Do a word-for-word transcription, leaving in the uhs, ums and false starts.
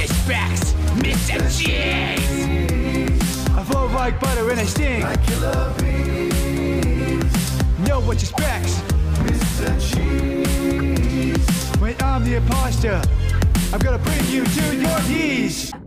your specs, Mister Cheese? I flow like butter and I sting like killer bees. Know what your specs, Mister Cheese. when I'm the imposter, I'm gonna bring you to your knees.